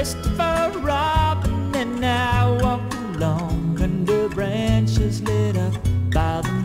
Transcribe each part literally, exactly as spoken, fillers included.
Christopher Robin and I walked along under branches lit up by the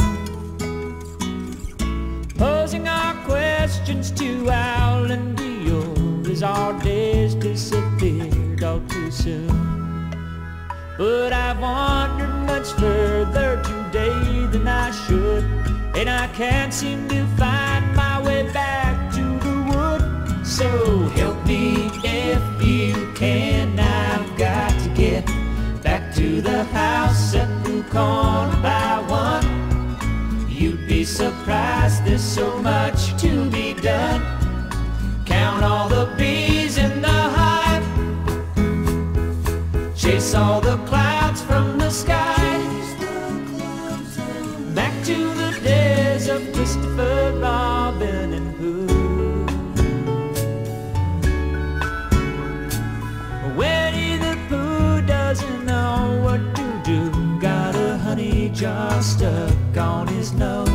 moon, posing our questions to Owl and Dior as our days disappeared all too soon. But I've wandered much further today than I should, and I can't seem to find my way back to the wood. So help me if you can, I've got to get back to the house at the corner by one. You'd be surprised, there's so much to be done. Count all the bees in the hive, chase all the clouds from the sky, back to the days of Christopher Robin and Pooh. Winnie the Pooh doesn't know what to do, got a honey jar stuck on his nose.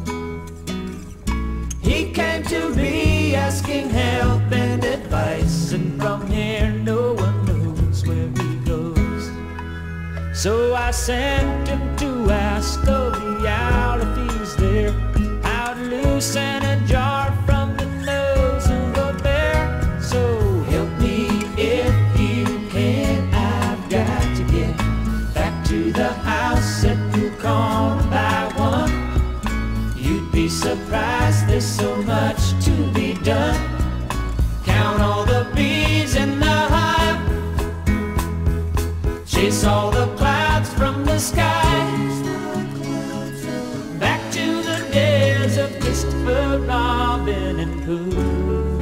He came to me asking help and advice, and from here no one knows where he goes. So I sent him to ask of the owl if he's there, how to loosen a jar from the nose of a bear. So help me if you can, I've got to get back to the house at the corner by one. You'd be surprised, there's so much to be done. Count all the bees in the hive, chase all the clouds from the sky, back to the days of Christopher Robin and Pooh.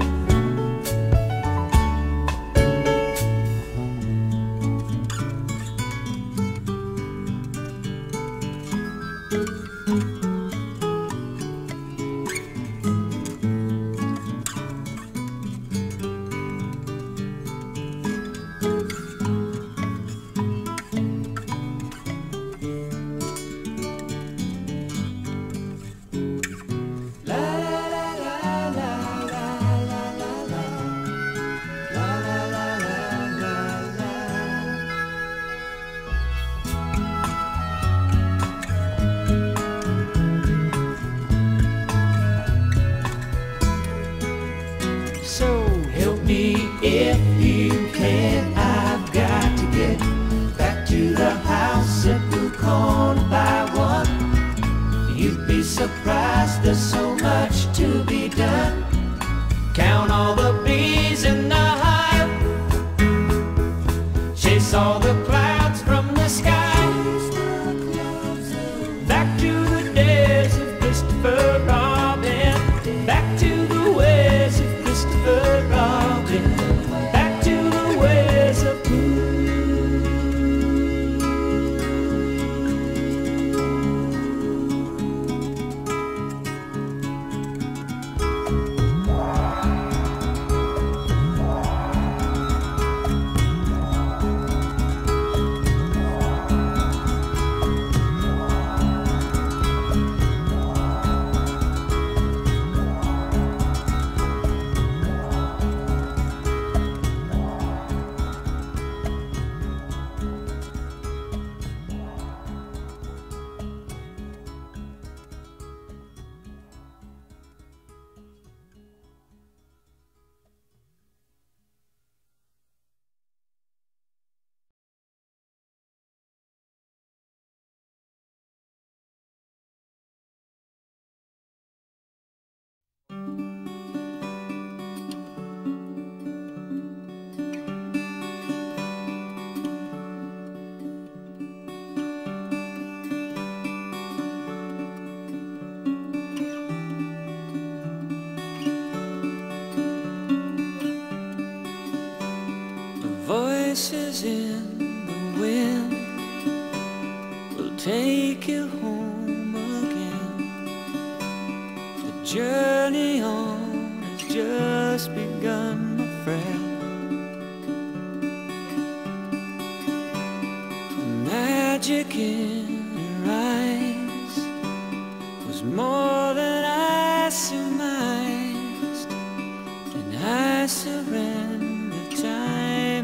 If you can, I've got to get back to the house at the corner by one. You'd be surprised, there's so much to be done. Count all the bees in the hive, chase all the clouds from the sky, back to the days of Christopher Robin, back to the ways of Christopher Robin. Voices in the wind will take you home again. The journey on has just begun, my friend. The magic in your eyes was more than I surmised, and I surrendered time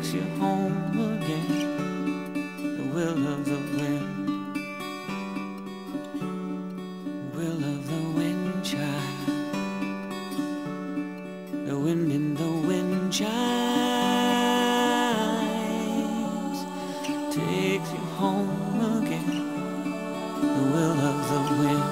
takes you home again. The will of the wind, will of the wind child. The wind in the wind chimes takes you home again. The will of the wind.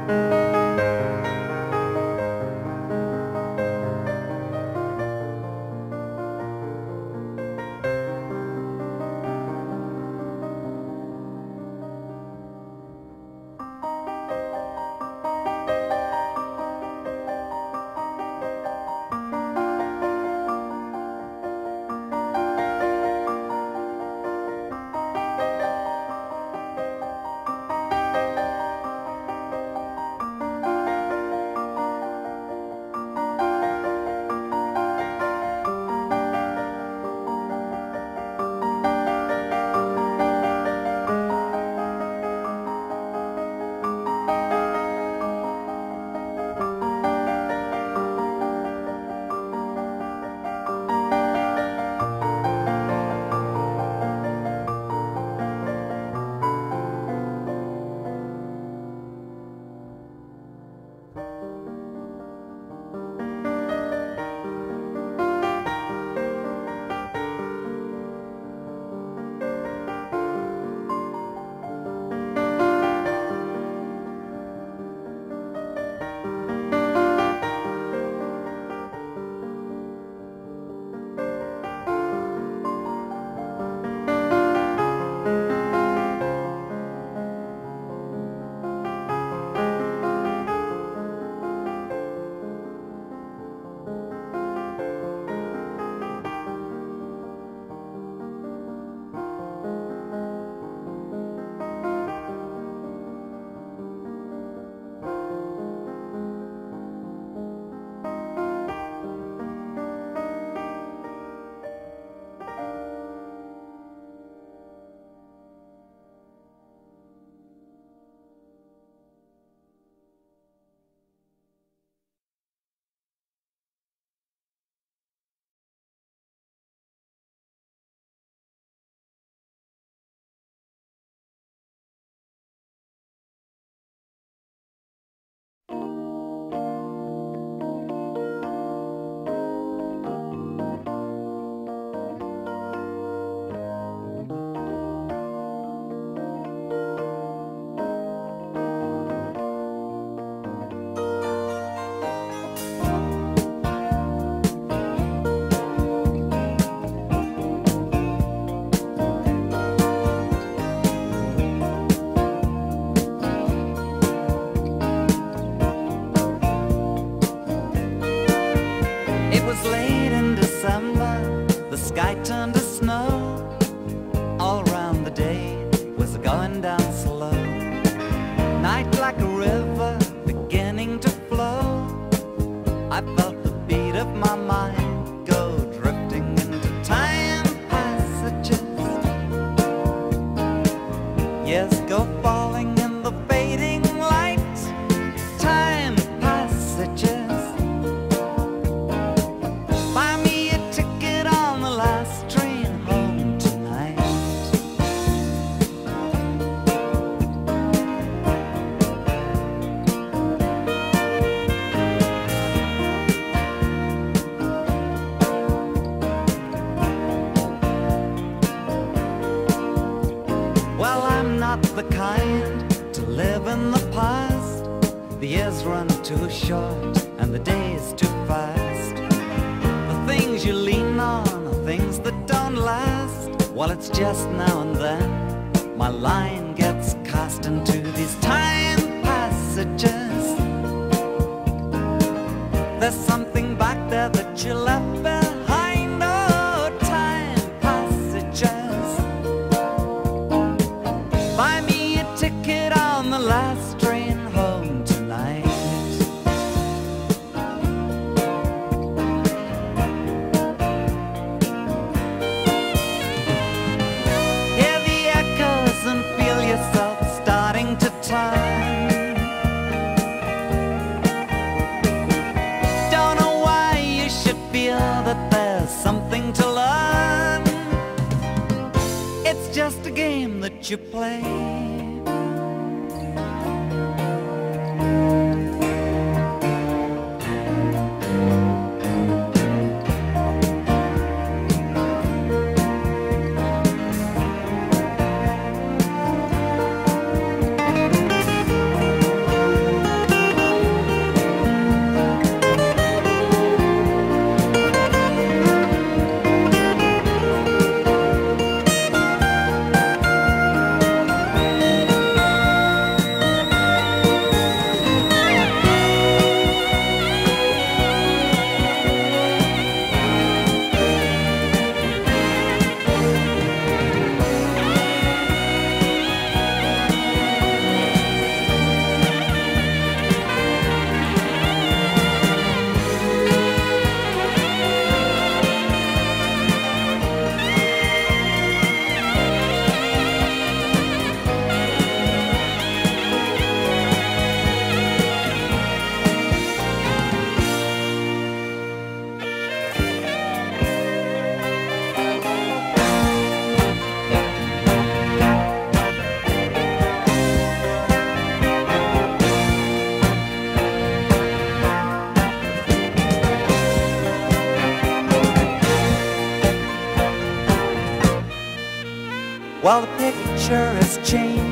You play.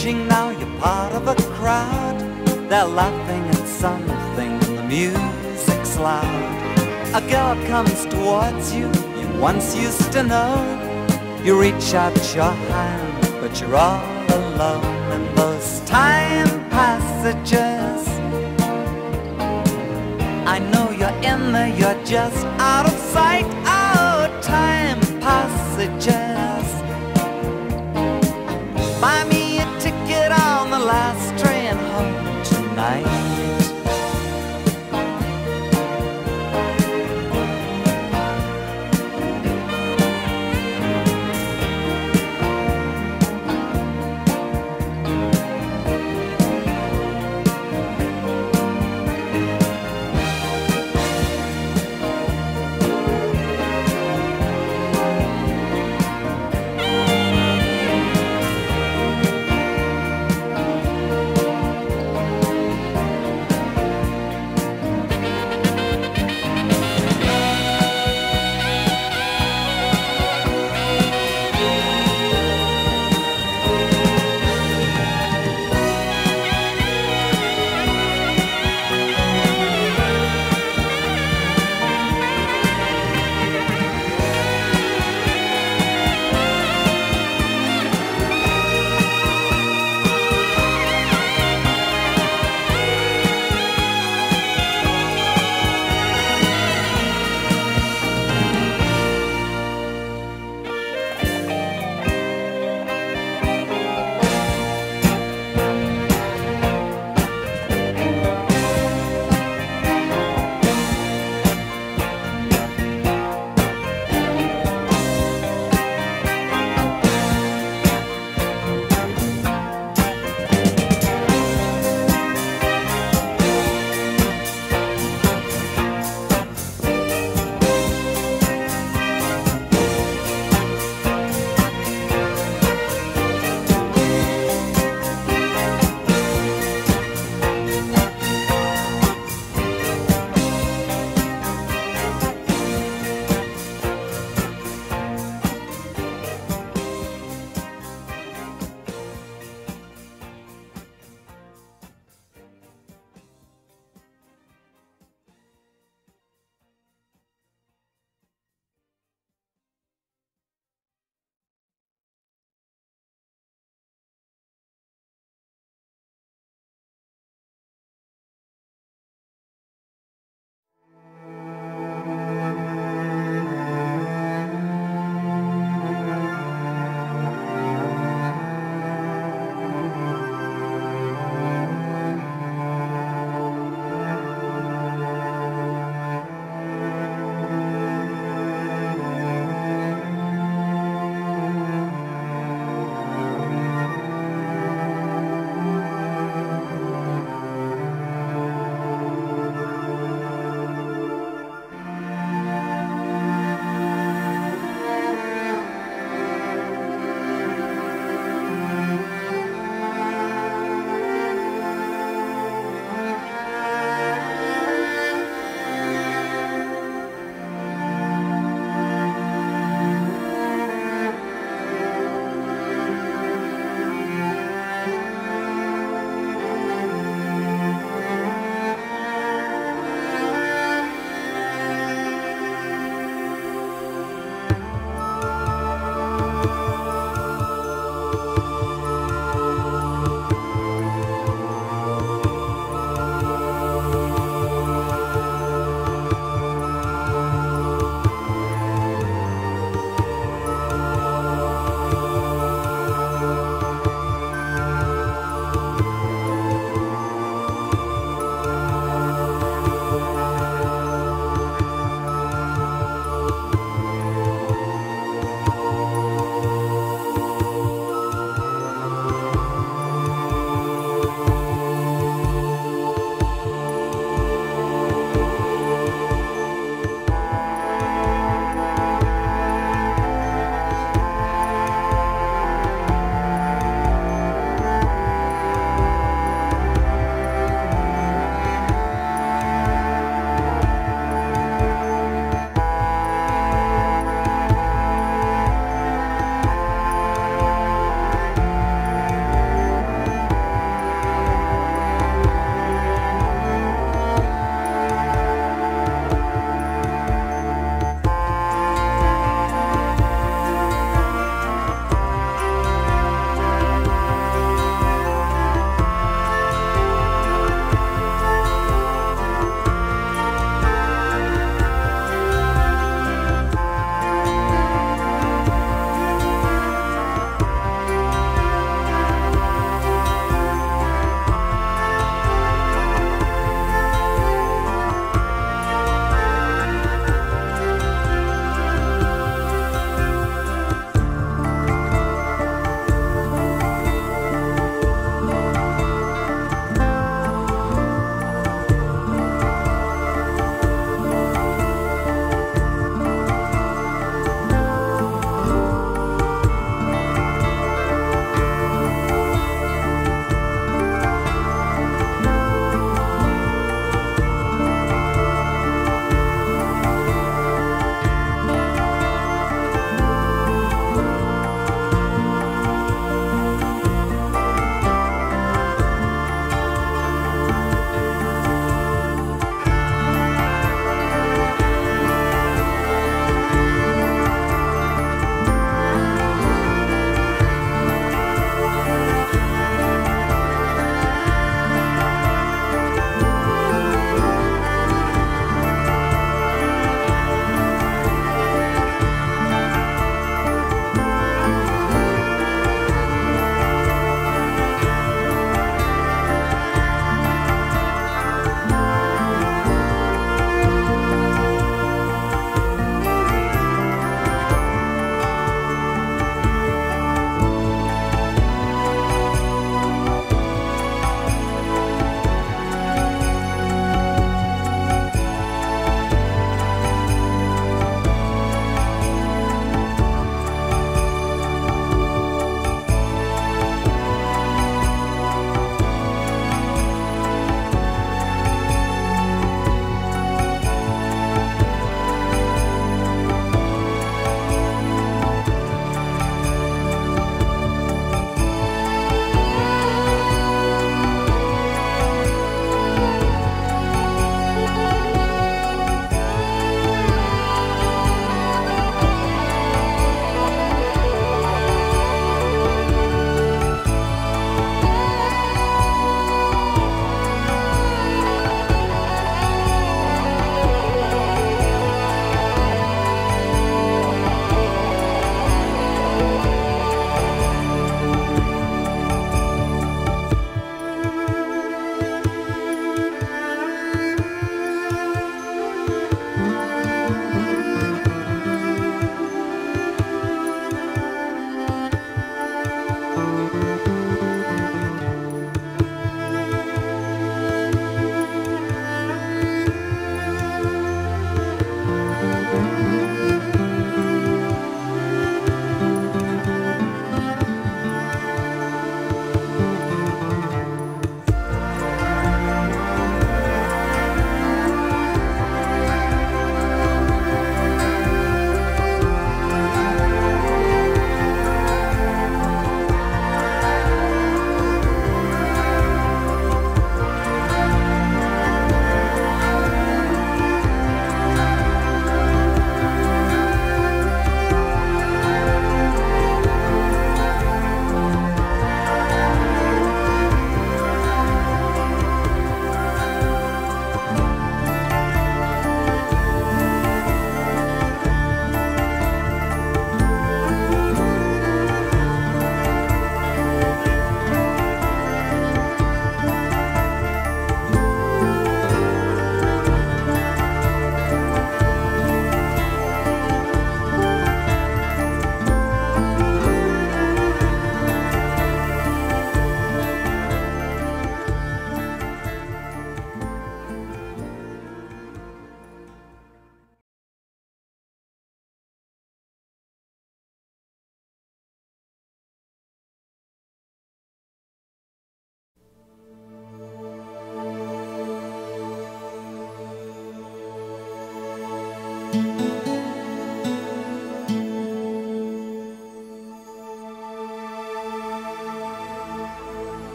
watching now, you're part of a crowd. They're laughing at something, the music's loud. A girl comes towards you, you once used to know. You reach out your hand, but you're all alone in those time passages. I know you're in there, you're just out of sight. Oh, time passages. Buy me a ticket on the last train home tonight.